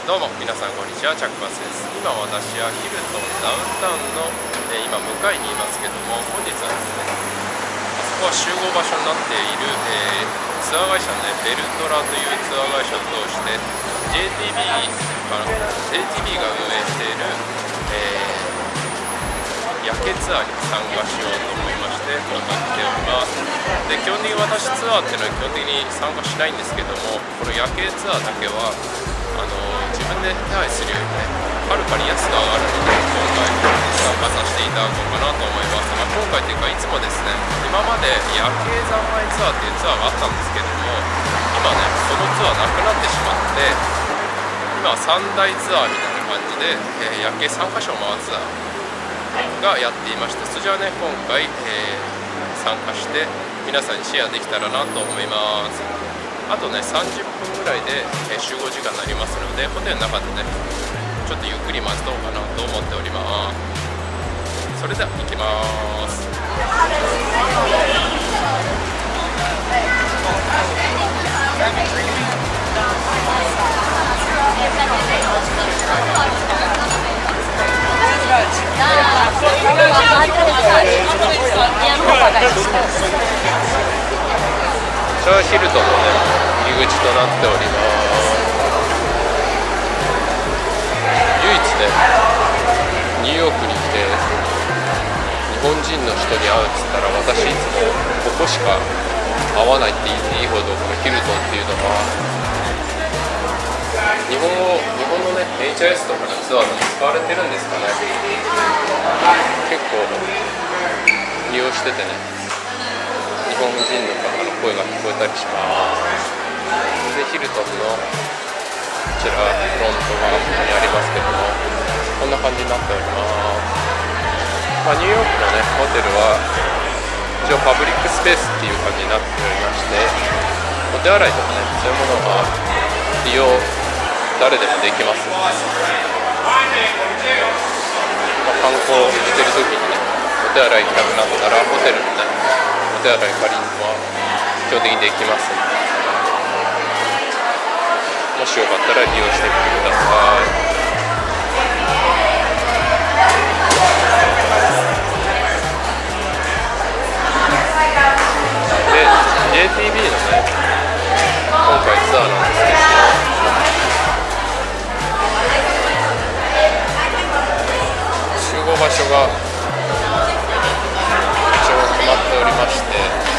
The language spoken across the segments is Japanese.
どうも皆さんこんにちは、チャックバスです。今私はヒルトンダウンタウンの、今向かいにいますけども、本日はですね、あそこは集合場所になっている、ツアー会社のね、ベルトラというツアー会社を通して JTB が運営している、夜景ツアーに参加しようと思いまして向かっております。で、基本的に私ツアーっていうのは基本的に参加しないんですけども、この夜景ツアーだけは自分で手配するよりね、はるかに安く上がるので、今回参加させていただこうかなと思います。今回というかいつもですね、今まで夜景三昧ツアーっていうツアーがあったんですけども、今ねそのツアーなくなってしまって、今は3大ツアーみたいな感じで、夜景3カ所回るツアーがやっていまして、そちらね今回、参加して皆さんにシェアできたらなと思います。あとね30分ぐらいで、集合時間になりますので、ホテルの中でねちょっとゆっくり待ちとうかなと思っております。それでは行きます。こちらはヒルトンのね入り口となっております。唯一ねニューヨークに来て日本人の人に会うっつったら、私いつもここしか会わないって言っていいほど、このヒルトンっていうのは日本のね HIS とかのツアーでも使われてるんですかね。結構利用しててね、日本人の方の声が聞こえたりします。で、ヒルトンのこちらフロントがここにありますけども、こんな感じになっております。ニューヨークのねホテルは一応パブリックスペースっていう感じになっておりまして、お手洗いとかねそういうものが利用誰でもできます。観光してる時にねお手洗い行きたくなったらホテルのねお手洗い借りるのは基本的にできます。もしよかったら利用してみてください。で JTB のね今回ツアーなんですけども、集合場所が一応決まっておりまして、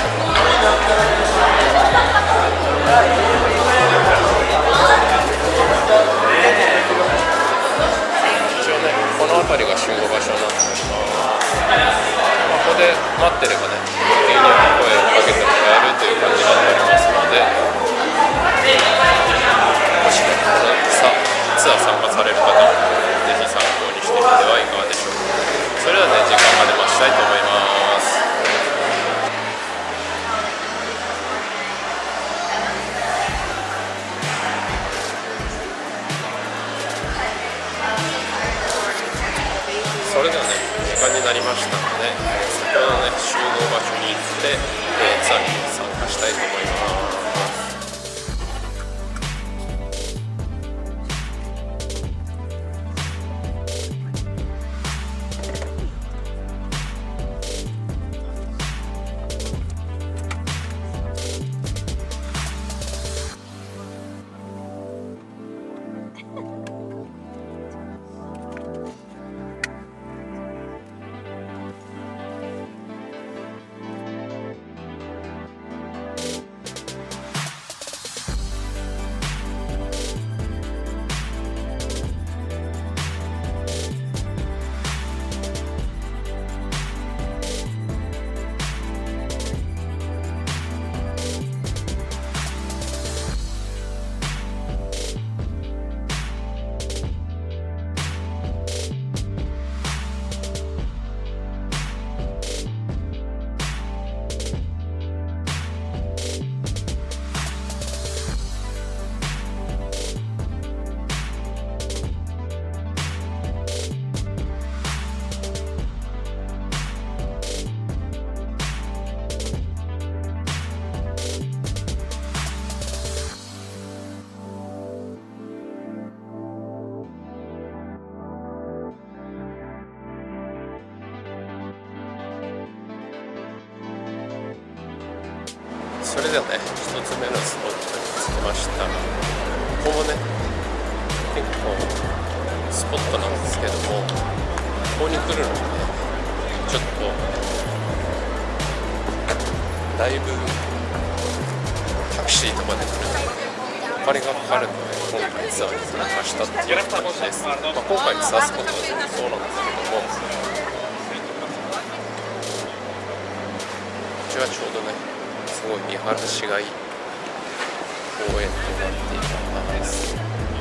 一応ねこの辺りが集合場所になっております。ここで待ってればねみんなに声をかけてもらえるという感じになっておりますので、もしねこのツアー参加される方もぜひ参考にしてみてはいかがでしょうか。それではね時間まで待ちたいと思います。それではね時間になりましたので、先ほどのね集合場所に行って、ツアーに参加したいと思います。 ではね、1つ目のスポットに着きました。ここもね、結構スポットなんですけども、ここに来るのにね、ちょっとだいぶタクシーとかで来るとお金がかかるので、今回ツアーに参加したっていう感じです。今回ツアースポットもそうなんですけども、こちらちょうどね、すごい見晴らしがいい公園となっている方です。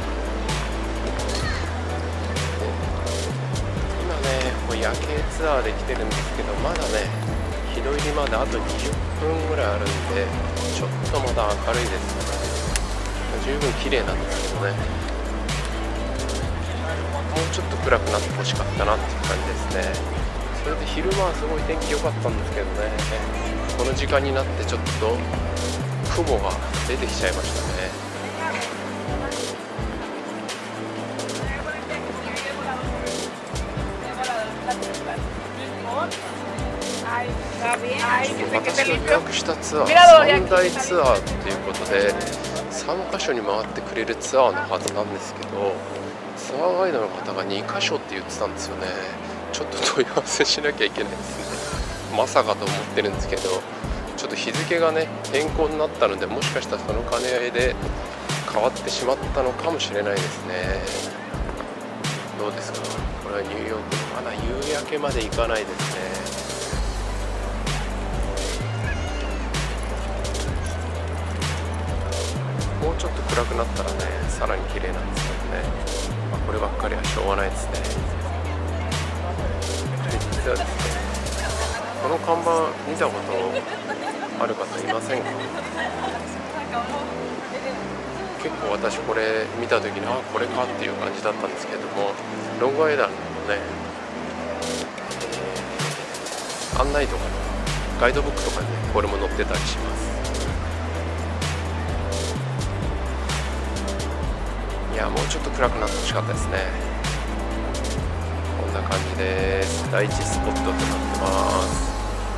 今ね、これ夜景ツアーで来てるんですけど、まだね、日の入りまであと20分ぐらいあるんで、ちょっとまだ明るいです。十分綺麗なんですけどね、もうちょっと暗くなってほしかったなっていう感じですね。それで昼間はすごい天気良かったんですけどね、この時間になってちょっと雲が出てきちゃいましたね。私が予約したツアー3大ツアーということで、3カ所に回ってくれるツアーのはずなんですけど、ツアーガイドの方が2カ所って言ってたんですよね。ちょっと問い合わせしなきゃいけないですね。まさかと思ってるんですけど、ちょっと日付がね変更になったので、もしかしたらその兼ね合いで変わってしまったのかもしれないですね。どうですか、これはニューヨークのまだ夕焼けまで行かないですね。もうちょっと暗くなったらね、さらに綺麗なんですけどね、こればっかりはしょうがないですね。実はですね、この看板見たことある方いませんか？結構私これ見た時に、これかっていう感じだったんですけども、ロングアイランドのね、案内とかのガイドブックとかにね、これも載ってたりします。いや、もうちょっと暗くなってほしかったですね。こんな感じです。第1スポットとなってます。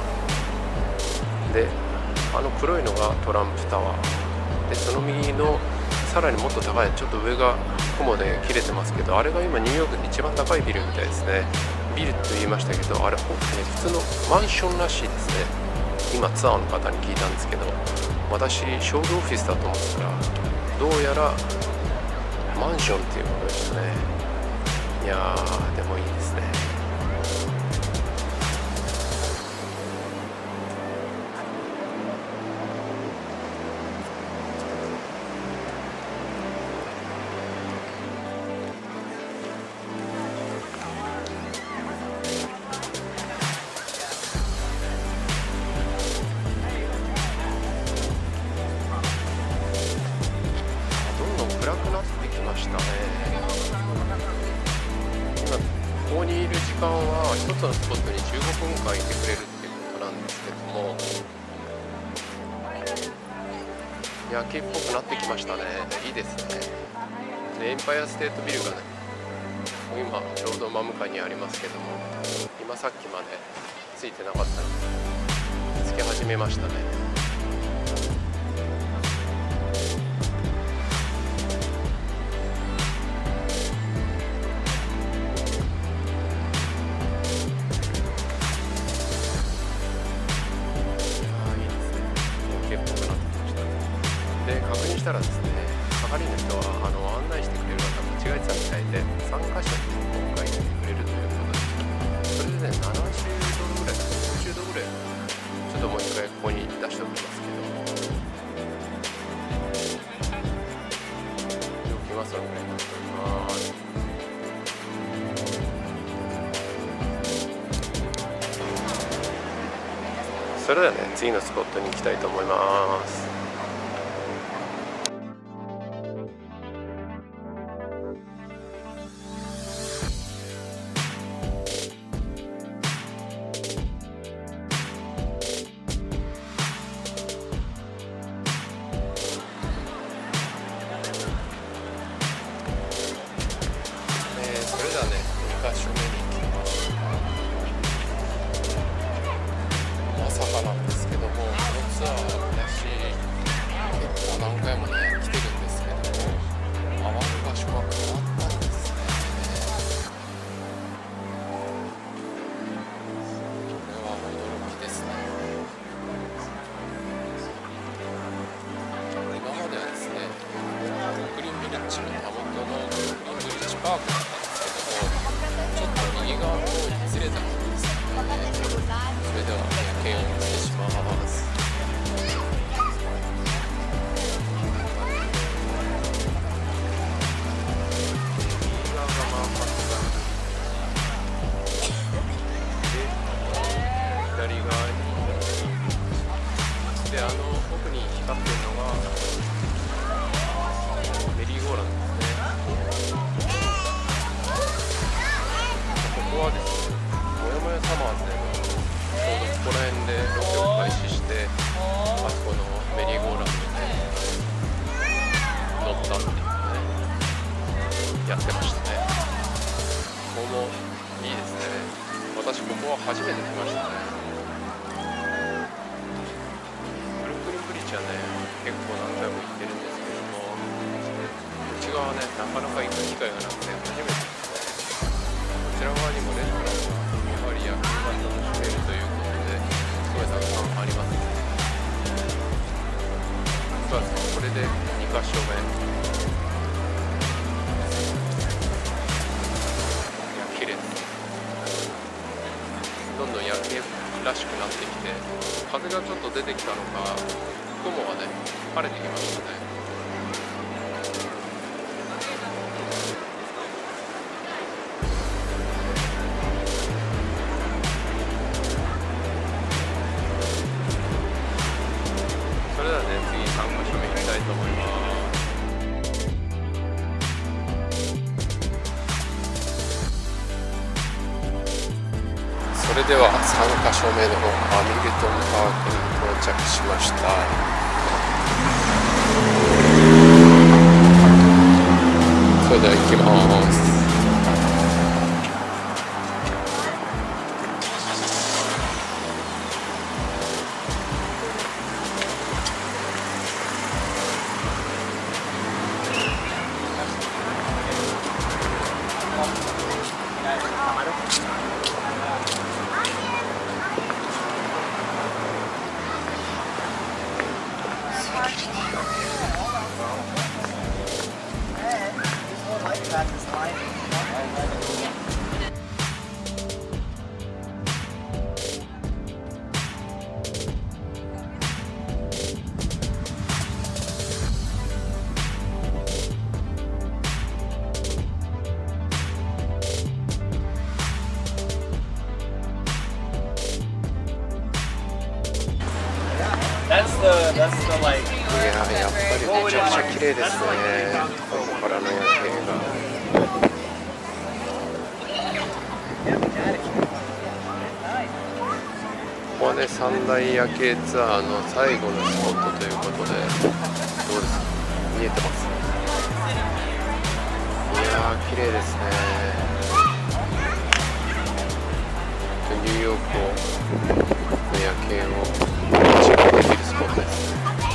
で、黒いのがトランプタワーで、その右のさらにもっと高い、ちょっと上が雲で切れてますけど、あれが今ニューヨークで一番高いビルみたいですね。ビルと言いましたけど、あれ普通のマンションらしいですね。今ツアーの方に聞いたんですけど、私商業オフィスだと思ってたら、どうやらマンションっていうことでしたね。いやー、でもいいですね。暗くなってきましたね。今ここにいる時間は一つのスポットに15分間いてくれるっていうことなんですけども、夜景っぽくなってきましたね。いいですね。でエンパイアステートビルがね、今ちょうど真向かいにありますけども、今さっきまでついてなかったのでつけ始めましたね。確認したらですね、係員の人は案内してくれる方間違えてたみたいで、3カ所に今回入れてくれるということで、それでね、70ドルぐらい、60ドルぐらい、ちょっともう一回ここに出しておきますけど、置きますので、それではね、次のスポットに行きたいと思います。それではね、2カ所目に行きました。まさかなんですけども、このツアー私やってましたね。ここもいいですね。私ここは初めて来ましたね。ブルックリンブリッジはね結構何回も行ってるんですけども、こっち側はねなかなか行く機会がなくて初めてですね。こちら側にもレストランがやはり夜景が楽しめるということですごいたくさんありますね。そうですね、これで2カ所目。綺麗です。どんどん夜景らしくなってきて、風がちょっと出てきたのか雲がね晴れてきましたね。それではね次3カ所目行きたいと思います。それでは3カ所目のハミルトンパークに到着しました。それでは行きます。いややっぱりめちゃくちゃ綺麗ですね。ここからの夜景が。ここはね三大夜景ツアーの最後のスポットということで、どうですか、見えてます。いやー綺麗ですね。ニューヨークの夜景を間近で見るスポットです。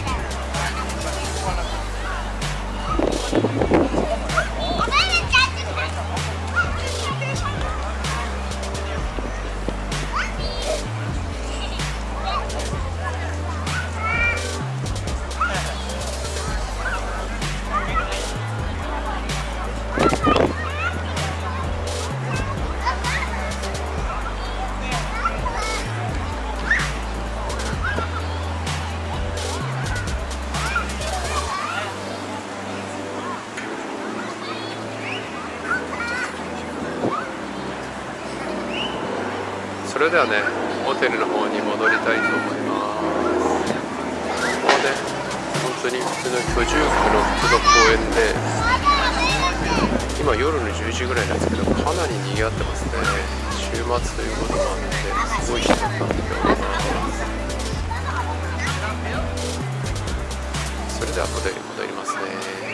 それではね、ホテルの方に戻りたいと思います。ここはね、本当に普通の居住区の普通の公園で、今夜の10時ぐらいなんですけど、かなり賑わってますね。週末ということもあって、すごい人になっております。それではホテルに戻りますね。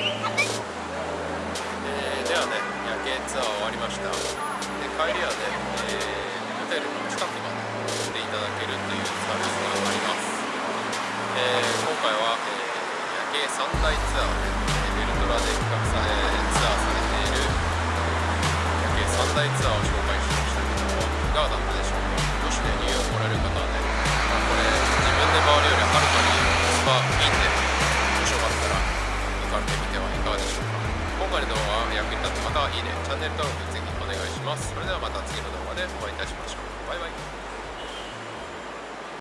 ではね、夜景ツアー終わりました。で帰りはね、ホテルの近くまで来ていただけるというサービスがあります。今回は、夜景3大ツアーでベルトラで企画ツアーされている夜景3大ツアーを紹介しましたけども、いかがだったでしょうか。もしねニューヨーク来られる方はね、これ自分で回るよりはるかにコスパいいんで、もしよかったら行かれてみてはいかがでしょうか。今回の動画が役に立った方はいいね、チャンネル登録ぜひお願いします。それではまた次の動画でお会いいたしましょう。バイバイ。